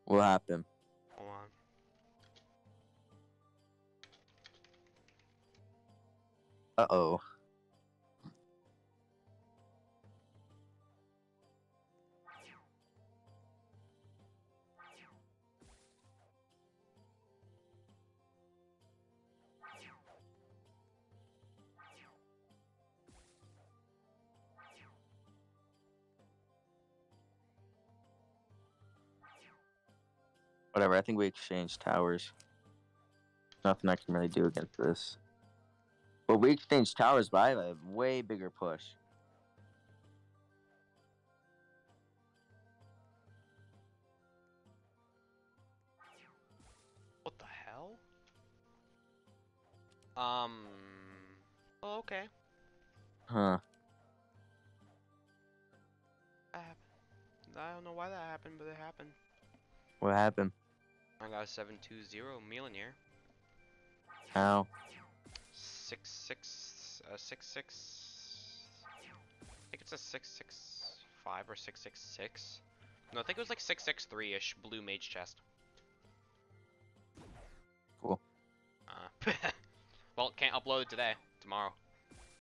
What happened? Hold on. Uh-oh. Whatever, I think we exchanged towers. Nothing I can really do against this. But we exchanged towers, but I have a way bigger push. What the hell? Oh, okay. Huh. That happened. I don't know why that happened, but it happened. What happened? I got a 720 Mjolnir. How? 6-6, 6-6. I think it's a 6-6-5 or 6-6-6. No, I think it was like 6-6-3-ish blue mage chest. Cool. Well, can't upload it today. Tomorrow.